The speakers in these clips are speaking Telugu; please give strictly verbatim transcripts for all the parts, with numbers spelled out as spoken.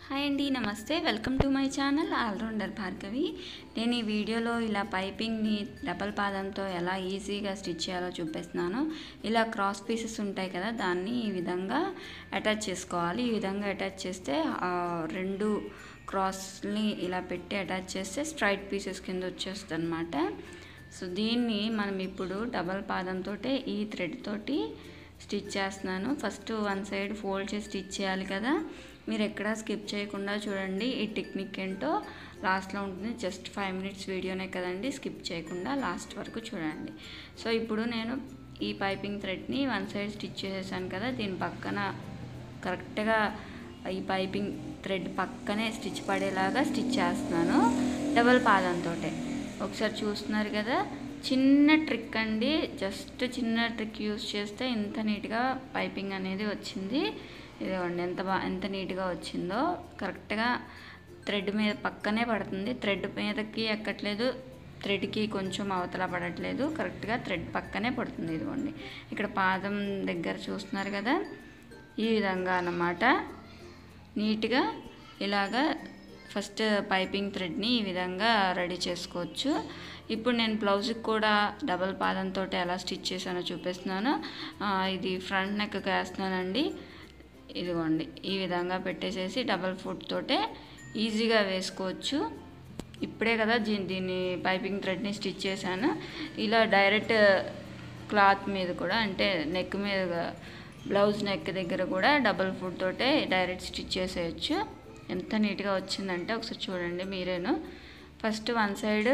హాయ్ అండి, నమస్తే. Welcome to my channel allrounder Bhargavi. నేను ఈ వీడియోలో ఇలా పైపింగ్ని డబల్ పాదంతో ఎలా ఈజీగా స్టిచ్ చేయాలో చూపిస్తున్నాను. ఇలా క్రాస్ పీసెస్ ఉంటాయి కదా, దాన్ని ఈ విధంగా అటాచ్ చేసుకోవాలి. ఈ విధంగా అటాచ్ చేస్తే రెండు క్రాస్ని ఇలా పెట్టి అటాచ్ చేస్తే స్ట్రైట్ పీసెస్ కింద వచ్చేస్తుంది అనమాట. సో దీన్ని మనం ఇప్పుడు డబల్ పాదంతో ఈ థ్రెడ్ తోటి స్టిచ్ చేస్తున్నాను. ఫస్ట్ వన్ సైడ్ ఫోల్డ్ చేసి స్టిచ్ చేయాలి కదా. మీరు ఎక్కడా స్కిప్ చేయకుండా చూడండి. ఈ టెక్నిక్ ఏంటో లాస్ట్లో ఉంటుంది. జస్ట్ ఫైవ్ మినిట్స్ వీడియోనే కదండి, స్కిప్ చేయకుండా లాస్ట్ వరకు చూడండి. సో ఇప్పుడు నేను ఈ పైపింగ్ థ్రెడ్ని వన్ సైడ్ స్టిచ్ చేసేసాను కదా, దీని పక్కన కరెక్ట్గా ఈ పైపింగ్ థ్రెడ్ పక్కనే స్టిచ్ పడేలాగా స్టిచ్ చేస్తున్నాను డబల్ పాదంతో. ఒకసారి చూస్తున్నారు కదా, చిన్న ట్రిక్ అండి, జస్ట్ చిన్న ట్రిక్ యూస్ చేస్తే ఇంత నీట్గా పైపింగ్ అనేది వచ్చింది. ఇదిగోండి ఎంత బా ఎంత నీట్గా వచ్చిందో. కరెక్ట్గా థ్రెడ్ మీద పక్కనే పడుతుంది, థ్రెడ్ మీదకి ఎక్కట్లేదు, థ్రెడ్కి కొంచెం అవతల పడట్లేదు, కరెక్ట్గా థ్రెడ్ పక్కనే పడుతుంది. ఇదిగోండి ఇక్కడ పాదం దగ్గర చూస్తున్నారు కదా, ఈ విధంగా అన్నమాట. నీట్గా ఇలాగా ఫస్ట్ పైపింగ్ థ్రెడ్ని ఈ విధంగా రెడీ చేసుకోవచ్చు. ఇప్పుడు నేను బ్లౌజ్కి కూడా డబల్ పాదంతో ఎలా స్టిచ్ చేశానో చూపిస్తున్నాను. ఇది ఫ్రంట్ నెక్ వేస్తున్నానండి. ఇదిగోండి ఈ విధంగా పెట్టేసేసి డబల్ ఫుట్ తోటే ఈజీగా వేసుకోవచ్చు. ఇప్పుడే కదా దీన్ని పైపింగ్ థ్రెడ్ని స్టిచ్ చేశాను. ఇలా డైరెక్ట్ క్లాత్ మీద కూడా, అంటే నెక్ మీద, బ్లౌజ్ నెక్ దగ్గర కూడా డబల్ ఫుట్ తోటే డైరెక్ట్ స్టిచ్ చేసేయచ్చు. ఎంత నీట్గా వచ్చిందంటే ఒకసారి చూడండి మీరేను. ఫస్ట్ వన్ సైడ్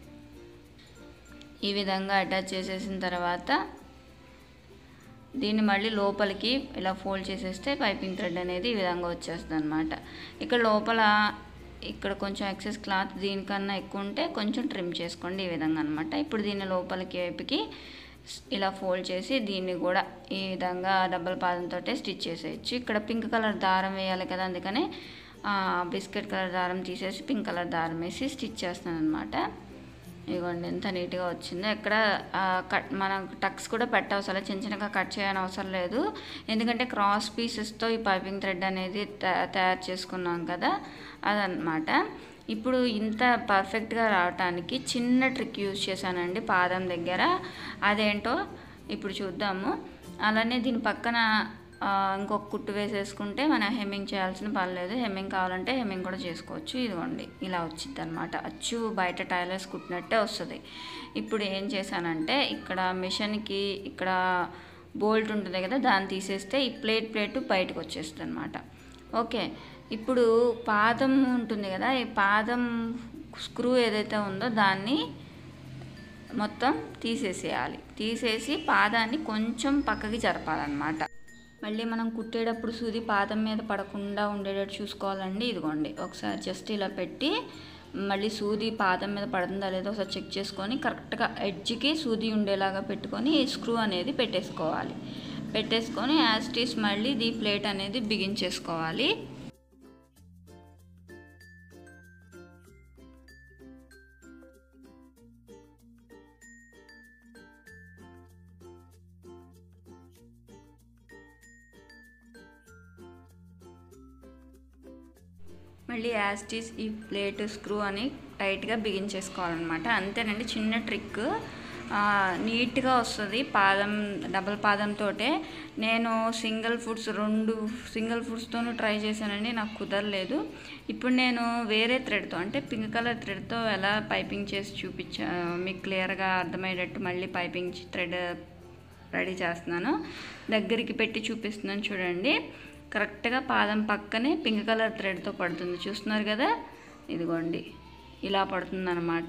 ఈ విధంగా అటాచ్ చేసేసిన తర్వాత దీన్ని మళ్ళీ లోపలికి ఇలా ఫోల్డ్ చేసేస్తే పైపింగ్ థ్రెడ్ అనేది ఈ విధంగా వచ్చేస్తుంది అనమాట. ఇక్కడ లోపల ఇక్కడ కొంచెం ఎక్సెస్ క్లాత్ దీనికన్నా ఎక్కువ ఉంటే కొంచెం ట్రిమ్ చేసుకోండి, ఈ విధంగా అనమాట. ఇప్పుడు దీన్ని లోపలికి వైపుకి ఇలా ఫోల్డ్ చేసి దీన్ని కూడా ఈ విధంగా డబల్ పాదంతో స్టిచ్ చేసేయచ్చు. ఇక్కడ పింక్ కలర్ దారం వేయాలి కదా, అందుకనే బిస్కెట్ కలర్ దారం తీసేసి పింక్ కలర్ దారం వేసి స్టిచ్ చేస్తాను అనమాట. ఇదిగోండి ఎంత నీట్గా వచ్చిందో. ఎక్కడ కట్ మనం టక్స్ కూడా పెట్టవసరం, చిన్న చిన్నగా కట్ చేయని అవసరం లేదు, ఎందుకంటే క్రాస్ పీసెస్తో ఈ పైపింగ్ థ్రెడ్ అనేది తయారు చేసుకున్నాం కదా, అదనమాట. ఇప్పుడు ఇంత పర్ఫెక్ట్గా రావటానికి చిన్న ట్రిక్ యూజ్ చేశానండి పాదం దగ్గర. అదేంటో ఇప్పుడు చూద్దాము. అలానే దీని పక్కన ఇంకొక కుట్టు వేసేసుకుంటే మనం హెమ్మింగ్ చేయాల్సిన పని లేదు. హెమ్మింగ్ కావాలంటే హెమ్మింగ్ కూడా చేసుకోవచ్చు. ఇదిగోండి ఇలా వచ్చింది అనమాట, అచ్చు బయట టైలర్స్ కుట్టినట్టే వస్తుంది. ఇప్పుడు ఏం చేశానంటే ఇక్కడ మిషన్కి ఇక్కడ బోల్ట్ ఉంటుంది కదా, దాన్ని తీసేస్తే ఈ ప్లేట్ ప్లేట్ బయటకు వచ్చేస్తుంది అనమాట. ఓకే, ఇప్పుడు పాదం ఉంటుంది కదా, ఈ పాదం స్క్రూ ఏదైతే ఉందో దాన్ని మొత్తం తీసేసేయాలి. తీసేసి పాదాన్ని కొంచెం పక్కకి జరపాలన్నమాట. మళ్ళీ మనం కుట్టేటప్పుడు సూది పాదం మీద పడకుండా ఉండేటట్టు చూసుకోవాలండి. ఇదిగోండి ఒకసారి జస్ట్ ఇలా పెట్టి మళ్ళీ సూది పాదం మీద పడుతుందా లేదో ఒకసారి చెక్ చేసుకొని కరెక్ట్గా ఎడ్జ్కి సూది ఉండేలాగా పెట్టుకొని స్క్రూ అనేది పెట్టేసుకోవాలి. పెట్టేసుకొని యాజ్ ఇట్ ఈస్ మళ్ళీ ఈ ప్లేట్ అనేది బిగించేసుకోవాలి. మళ్ళీ యాజ్ ఇట్ ఈస్ ఈ ప్లేట్ స్క్రూ అని టైట్గా బిగించేసుకోవాలన్నమాట. అంతేనండి, చిన్న ట్రిక్. నీట్గా వస్తుంది పాదం డబల్ పాదంతో. నేను సింగిల్ ఫుట్స్ రెండు సింగిల్ ఫుట్స్తోనూ ట్రై చేశానండి, నాకు కుదరలేదు. ఇప్పుడు నేను వేరే థ్రెడ్తో, అంటే పింక్ కలర్ థ్రెడ్తో ఎలా పైపింగ్ చేసి చూపించా మీకు క్లియర్గా అర్థమయ్యేటట్టు మళ్ళీ పైపింగ్ థ్రెడ్ రెడీ చేస్తున్నాను. దగ్గరికి పెట్టి చూపిస్తున్నాను చూడండి. కరెక్ట్గా పాదం పక్కనే పింక్ కలర్ థ్రెడ్తో పడుతుంది, చూస్తున్నారు కదా. ఇదిగోండి ఇలా పడుతుంది అనమాట.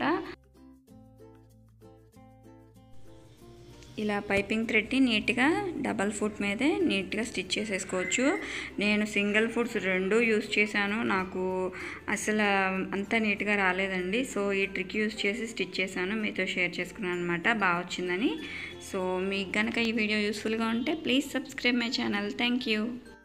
ఇలా పైపింగ్ థ్రెడ్ని నీట్గా డబల్ ఫుట్ మీదే నీట్గా స్టిచ్ చేసేసుకోవచ్చు. నేను సింగిల్ ఫుట్స్ రెండు యూస్ చేశాను, నాకు అసలు అంత నీట్గా రాలేదండి. సో ఈ ట్రిక్ యూస్ చేసి స్టిచ్ చేశాను, మీతో షేర్ చేసుకున్నాను అనమాట. బాగా వచ్చిందని. సో మీకు కనుక ఈ వీడియో యూస్ఫుల్గా ఉంటే please subscribe my channel. Thank you.